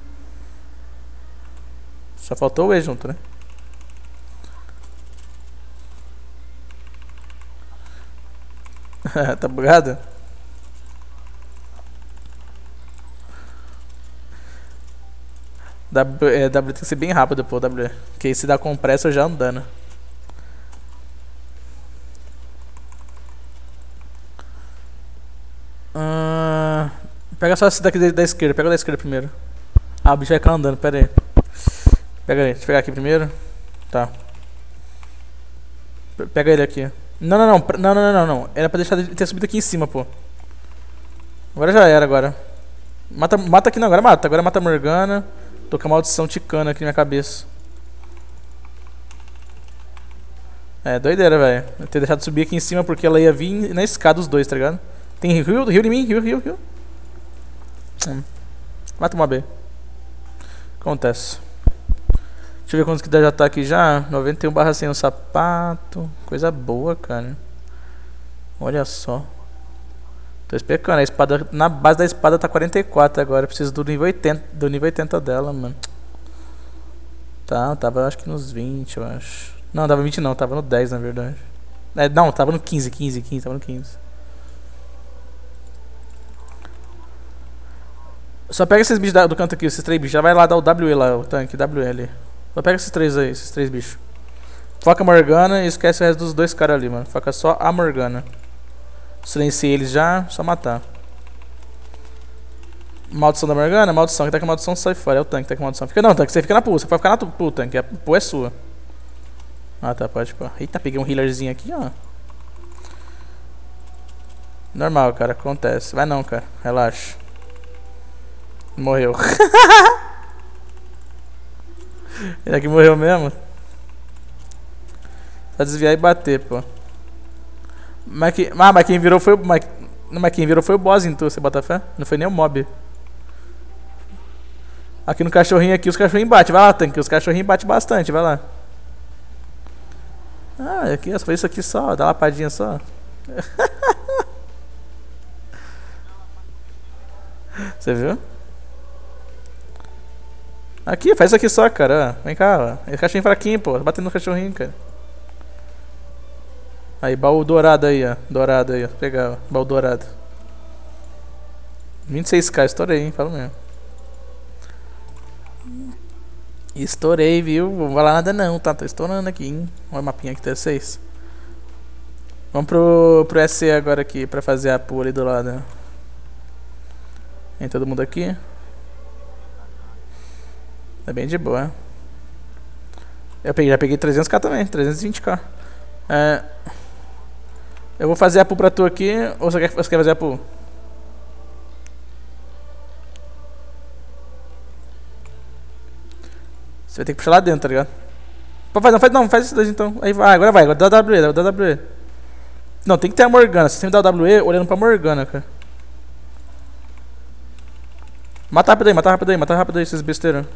S1: Só faltou o E junto, né? Tá bugado? W, é, W tem que ser bem rápido, pô, W. Porque se dá compressa já andando. Uh, pega só esse daqui da, da esquerda, pega o da esquerda primeiro. Ah, o bicho vai ficar andando, pera aí. Pega ele, deixa eu pegar aqui primeiro. Tá. Pega ele aqui. Não, não, não, não, não, não, não. Era pra deixar ele ter subido aqui em cima, pô. Agora já era, agora. Mata, mata aqui não, agora mata. Agora mata a Morgana. Tô com a maldição ticana aqui na minha cabeça. É, doideira, velho. Eu ter deixado subir aqui em cima porque ela ia vir na escada os dois, tá ligado? Tem rio, rio em mim, rio, rio, rio. Hum. Mata uma B. Acontece. Deixa eu ver quantos que já tá aqui já. noventa e um barra cem um sapato. Coisa boa, cara. Olha só. Tô especando. A espada, na base da espada tá quarenta e quatro agora. Eu preciso do nível oitenta, do nível oitenta dela, mano. Tá, tava acho que nos vinte, eu acho. Não, tava vinte não, tava no dez na verdade. É, não, tava no quinze, quinze, quinze, tava no quinze. Só pega esses bichos do canto aqui, esses três bichos. Já vai lá dar o W E lá, o tanque, W L. Só pega esses três aí, esses três bichos. Foca a Morgana e esquece o resto dos dois caras ali, mano. Foca só a Morgana. Silenciei eles já, só matar. Maldição da Morgana? Maldição. Quem tá com a maldição sai fora. É o tanque que tá com a maldição. Fica, não, tanque, você fica na pool. Você pode ficar na pool, tanque. A pool é sua. Ah, tá, pode, pô. Eita, peguei um healerzinho aqui, ó. Normal, cara, acontece. Vai não, cara, relaxa. Morreu. Ele aqui morreu mesmo? Só desviar e bater, pô. Mas, que, ah, mas quem virou foi o. Mas, mas quem virou foi o boss, então, você bota fé? Não foi nem o mob. Aqui no cachorrinho aqui, os cachorrinhos batem. Vai lá, tanque, os cachorrinhos batem bastante, vai lá. Ah, aqui, só foi isso aqui só, dá uma lapadinha só. Você viu? Aqui, faz isso aqui só, cara. Vem cá, ó. Esse cachorrinho fraquinho, pô. Batendo no cachorrinho, cara. Aí, baú dourado aí, ó. Dourado aí, ó. Pegar, ó. Baú dourado. vinte e seis k, estourei, hein. Falo mesmo. Estourei, viu? Não vai lá nada não, tá? Tô estourando aqui, hein. Olha o mapinha aqui, T seis. Vamos pro, pro S C agora aqui, pra fazer a pool ali do lado, né? Vem todo mundo aqui. É bem de boa. Eu peguei, já peguei trezentos k também, trezentos e vinte k. É, eu vou fazer a pool pra tu aqui, ou você quer, você quer fazer a pool? Você vai ter que puxar lá dentro, tá ligado? Faz, não, faz, não, faz isso daí então. Aí vai, agora vai, agora dá W E, dá W E. Não, tem que ter a Morgana. Você sempre dá o W E olhando pra Morgana, cara. Mata rápido aí, mata rápido aí, mata rápido aí, esses besteiros.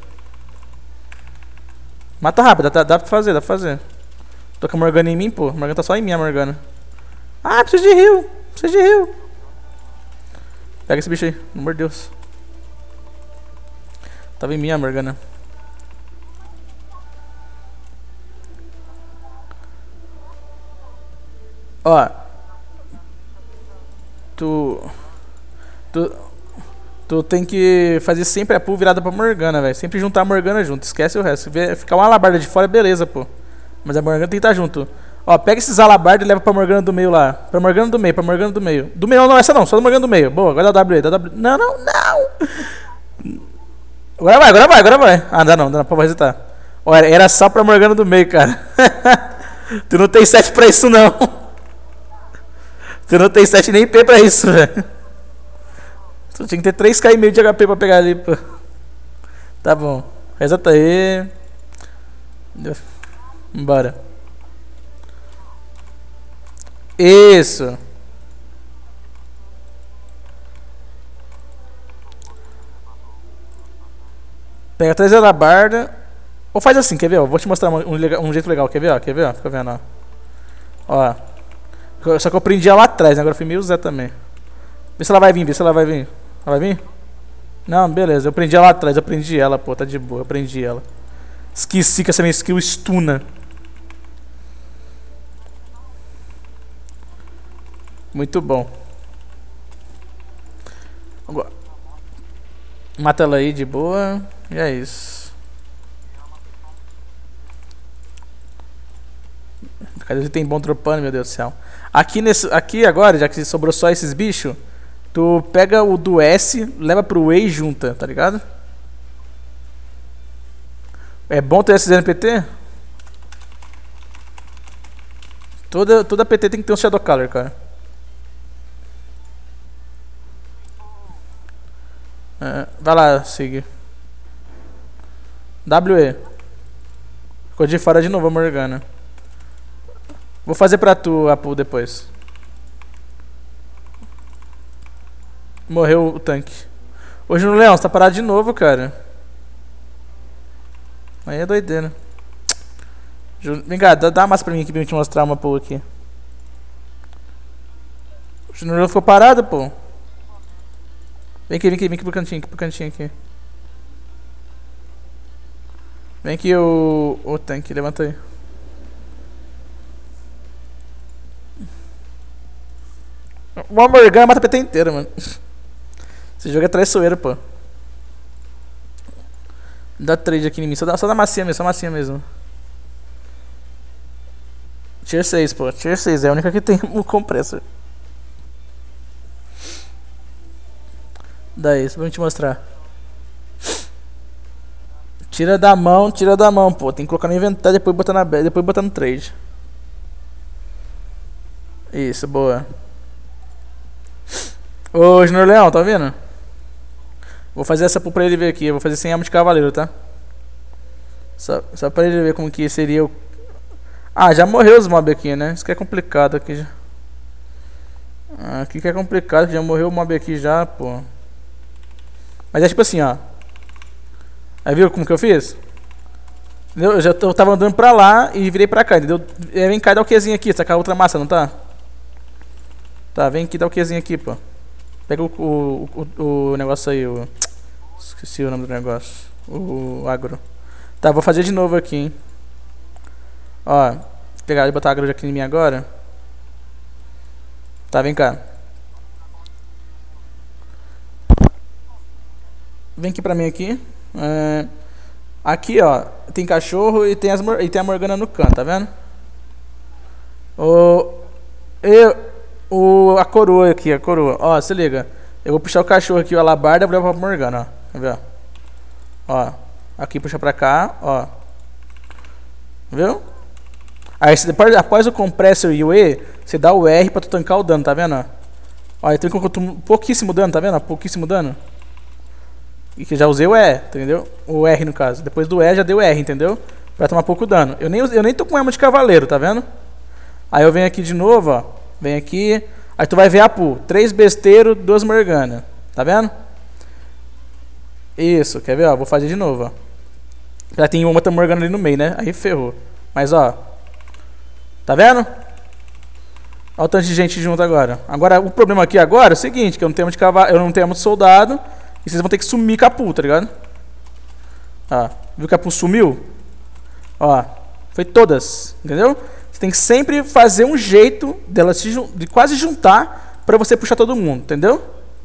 S1: Mata rápido, dá, dá pra fazer, dá pra fazer. Tô com a Morgana em mim, pô. A Morgana tá só em mim, a Morgana. Ah, preciso de heal. Preciso de heal. Pega esse bicho aí, pelo amor de Deus. Tava em mim a Morgana. Ó. Tu... Tu... Tu tem que fazer sempre a pool virada pra Morgana, velho. Sempre juntar a Morgana junto. Esquece o resto. Ficar uma alabarda de fora, beleza, pô. Mas a Morgana tem que estar junto. Ó, pega esses alabardos e leva pra Morgana do meio lá. Pra Morgana do meio, pra Morgana do meio. Do meio não, essa não. Só da Morgana do meio. Boa, agora dá W, dá W. Não, não, não. Agora vai, agora vai, agora vai. Ah, dá não, dá não. Pô, vai resetar. Ó, era só pra Morgana do meio, cara. Tu não tem sete pra isso, não. Tu não tem sete nem P pra isso, velho. Tu tinha que ter três K e meio de H P pra pegar ali, pô. Tá bom. Reseta aí. Bora. Isso. Pega três alabarda. Ou faz assim, quer ver? Ó, vou te mostrar um, um jeito legal. Quer ver? Ó, quer ver? Ó, fica vendo, ó. Ó. Só que eu prendi ela lá atrás, né? Agora eu fui meio Zé também. Vê se ela vai vir, vê se ela vai vir. Ela vai vir? Não, beleza. Eu prendi ela lá atrás. Eu prendi ela, pô. Tá de boa. Eu prendi ela. Esqueci que essa minha skill stuna. Muito bom. Agora. Mata ela aí de boa. E é isso. Cadê o tem bom dropando, meu Deus do céu. Aqui, nesse, aqui agora, já que sobrou só esses bichos, tu pega o do S, leva pro E e junta, tá ligado? É bom ter esses N P T? Toda, toda P T tem que ter um Shadow Color, cara. É, vai lá, Sig. W E. Ficou de fora de novo a Morgana. Vou fazer pra tu, Apu, depois. Morreu o tanque. Hoje no Leão, você tá parado de novo, cara. Aí é doideira. Vem cá, dá, dá uma massa pra mim aqui pra eu te mostrar uma Apu aqui. O Junior ficou parado, pô. Vem aqui, vem aqui, vem aqui pro cantinho, aqui pro cantinho aqui. Vem aqui o, o tanque, levanta aí. Uma Morgana mata a P T inteira, mano. Esse jogo é traiçoeiro, pô. Dá trade aqui em mim, só dá, só dá massinha mesmo, só massinha mesmo. Tier seis, pô, Tier seis, é a única que tem o compressor. Dá isso, vou te mostrar. Tira da mão, tira da mão, pô. Tem que colocar no inventário e depois botar na depois botar no trade. Isso, boa. Ô, Junior Leão, tá vendo? Vou fazer essa pra ele ver aqui. Eu vou fazer sem arma de cavaleiro, tá? Só, só pra ele ver como que seria o... Ah, já morreu os mobs aqui, né? Isso que é complicado aqui já. Ah, aqui que é complicado, que já morreu o mob aqui já, pô. Mas é tipo assim, ó. Aí viu como que eu fiz? Entendeu? Eu já eu tava andando pra lá e virei pra cá, entendeu? É, vem cá, dá o Qzinho aqui, sacar outra massa, não tá? Tá, vem aqui, dá o Qzinho aqui, pô. Pega o, o, o, o negócio aí, o... Esqueci o nome do negócio. O agro. Tá, vou fazer de novo aqui, hein. Ó, vou pegar e botar agro aqui em mim agora. Tá, vem cá. Vem aqui pra mim aqui. É, aqui, ó, tem cachorro e tem, as, e tem a Morgana no canto, tá vendo? O, eu... O, a coroa aqui, a coroa. Ó, se liga. Eu vou puxar o cachorro aqui, o alabarda, vou levar pra Morgana, ó. Quer ver, ó? Ó. Aqui puxa pra cá, ó. Viu? Aí depois, após o compressor e o E, você dá o R pra tu tancar o dano, tá vendo? Ó, eu tenho pouquíssimo dano, tá vendo? Pouquíssimo dano. E que já usei o E, entendeu? O R no caso. Depois do E já deu R, entendeu? Pra tomar pouco dano. Eu nem, eu nem tô com arma de cavaleiro, tá vendo? Aí eu venho aqui de novo, ó. Vem aqui. Aí tu vai ver a pool. Três besteiros, duas Morgana. Tá vendo? Isso, quer ver, ó? Vou fazer de novo, ó. Já tem uma outra Morgana ali no meio, né? Aí ferrou. Mas, ó. Tá vendo? Olha o tanto de gente junto agora. Agora, o problema aqui agora é o seguinte, que eu não tenho arma de cavalo, eu não tenho arma de soldado. E vocês vão ter que sumir com a pool, tá ligado? Ó. Viu que a pool sumiu? Ó. Foi todas. Entendeu? Você tem que sempre fazer um jeito dela se de quase juntar pra você puxar todo mundo, entendeu?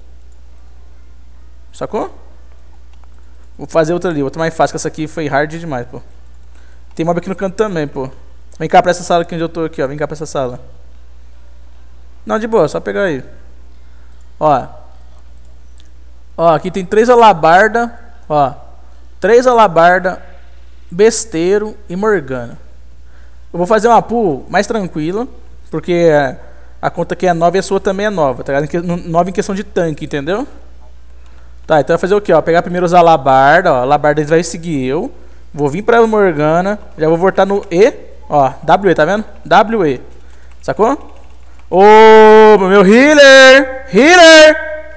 S1: Sacou? Vou fazer outra ali, outra mais fácil, que essa aqui foi hard demais, pô. Tem mob aqui no canto também, pô. Vem cá pra essa sala aqui onde eu tô aqui, ó. Vem cá pra essa sala. Não, de boa, só pegar aí. Ó. Ó, aqui tem três alabarda, ó. Três alabarda, besteiro e Morgana. Eu vou fazer uma pool mais tranquila, porque a conta aqui é nova e a sua também é nova, tá ligado? Nova em questão de tanque, entendeu? Tá, então vai fazer o que, ó? Pegar primeiro os alabarda, ó. Alabarda vai seguir eu. Vou vir pra Morgana. Já vou voltar no E. Ó, W E, tá vendo? W E. Sacou? Ô, meu healer! Healer!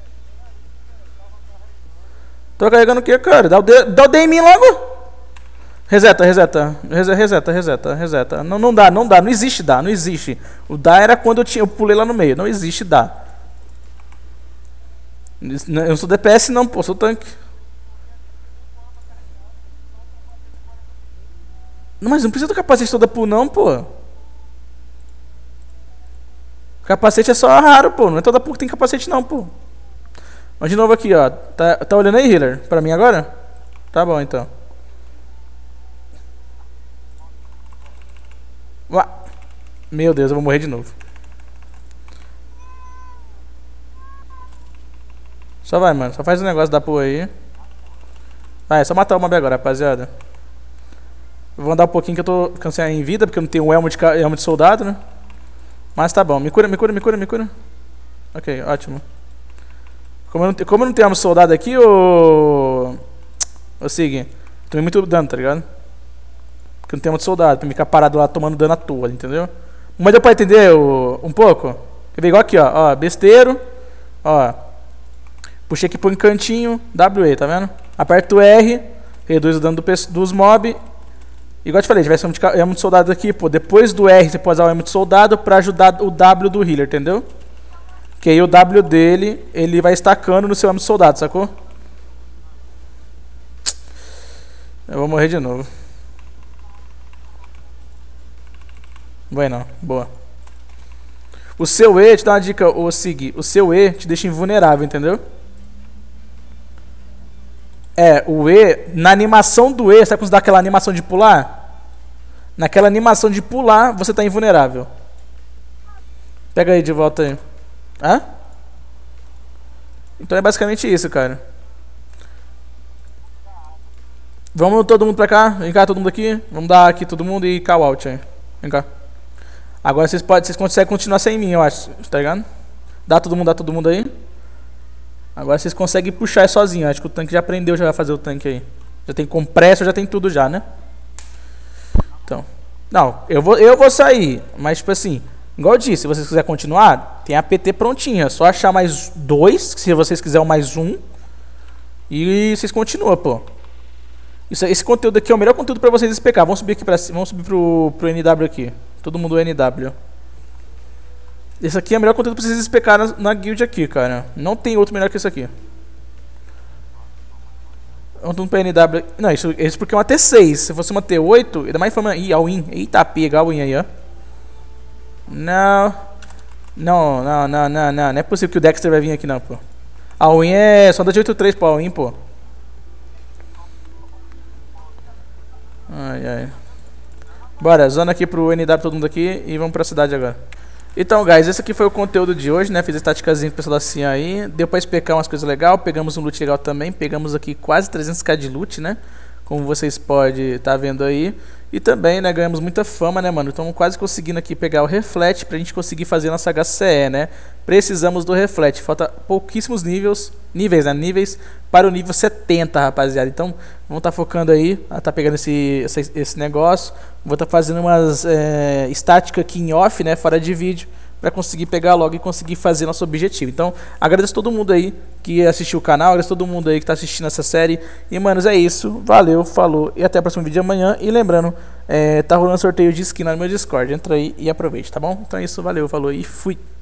S1: Tô carregando o que, cara? Dá o D, dá o D em mim logo! Reseta, reseta, reseta, reseta, reseta. Não, não dá, não dá, não existe dá, não existe. O dá era quando eu, tinha, eu pulei lá no meio, não existe dá. Eu não sou D P S não, pô, sou tanque. Não, mas não precisa do capacete toda pool não, pô. Capacete é só raro, pô, não é toda pool que tem capacete não, pô. Mas de novo aqui, ó. Tá, tá olhando aí, healer? Pra mim agora? Tá bom, então. Uá. Meu Deus, eu vou morrer de novo. Só vai, mano. Só faz o negócio da porra aí. Vai, é só matar o mob agora, rapaziada. Eu vou andar um pouquinho que eu tô cansado em vida, porque eu não tenho um elmo de, elmo de soldado, né? Mas tá bom. Me cura, me cura, me cura, me cura. Ok, ótimo. Como eu não, como eu não tenho elmo de soldado aqui, ô... Ô, Sig, tomei muito dano, tá ligado? Porque eu não tenho elmo de soldado, pra me ficar parado lá tomando dano à toa, entendeu? Mas deu pra entender o, um pouco? Quer ver igual aqui, ó. Ó, besteiro. Ó. Puxei aqui pro cantinho, W E, tá vendo? Aperto o R, reduz o dano do, dos mob. Igual eu te falei, tivesse um elmo de soldado aqui, pô, depois do R você pode usar o elmo de soldado pra ajudar o W do healer, entendeu? Que aí o W dele, ele vai estacando no seu elmo de soldado, sacou? Eu vou morrer de novo. Vai não, boa. O seu E, te dá uma dica, ô Sig, o seu E te deixa invulnerável, entendeu? É, o E, na animação do E, sabe quando você dá aquela animação de pular? Naquela animação de pular, você tá invulnerável. Pega aí de volta aí. Hã? Então é basicamente isso, cara. Vamos todo mundo pra cá. Vem cá, todo mundo aqui. Vamos dar aqui todo mundo e call out aí. Vem cá. Agora vocês, podem, vocês conseguem continuar sem mim, eu acho. Tá ligado? Dá todo mundo, dá todo mundo aí. Agora vocês conseguem puxar sozinho. Acho que o tanque já aprendeu, já vai fazer o tanque aí. Já tem compressor, já tem tudo já, né? Então. Não, eu vou, eu vou sair. Mas tipo assim, igual eu disse, se vocês quiserem continuar, tem a P T prontinha. É só achar mais dois, se vocês quiserem mais um. E vocês continuam, pô. Isso, esse conteúdo aqui é o melhor conteúdo pra vocês explicar. Vamos subir aqui pra cima. Vamos subir pro, pro N W aqui. Todo mundo N W. Esse aqui é o melhor conteúdo pra vocês explicar na, na guild aqui, cara. Não tem outro melhor que esse aqui. Vamos pra N W. Não, isso, isso porque é uma T seis. Se fosse uma T oito, ainda mais forma. Ih, all-in. Eita, pega all-in aí, ó. Não. Não, não, não, não, não. Não é possível que o Dexter vai vir aqui, não, pô. All-in é só da de oito três pro all-in, pô. Ai, ai. Bora, zona aqui pro N W, todo mundo aqui. E vamos pra cidade agora. Então, guys, esse aqui foi o conteúdo de hoje, né? Fiz a táticazinha com o pessoal da C I A aí. Deu pra explicar umas coisas legais. Pegamos um loot legal também. Pegamos aqui quase trezentos k de loot, né? como vocês podem estar tá vendo aí. E também, né, ganhamos muita fama, né, mano? Estamos quase conseguindo aqui pegar o Reflete pra gente conseguir fazer nossa H C E, né? Precisamos do Reflete. Falta pouquíssimos níveis, níveis, né? Níveis para o nível setenta, rapaziada. Então, vamos estar tá focando aí, tá pegando esse, esse, esse negócio. Vou estar tá fazendo umas é, estática aqui em off, né, fora de vídeo, para conseguir pegar logo e conseguir fazer nosso objetivo. Então, agradeço todo mundo aí que assistiu o canal, agradeço todo mundo aí que tá assistindo essa série. E, manos, é isso. Valeu, falou e até o próximo vídeo de amanhã. E lembrando, é, tá rolando sorteio de skin no meu Discord. Entra aí e aproveite, tá bom? Então é isso, valeu, falou e fui.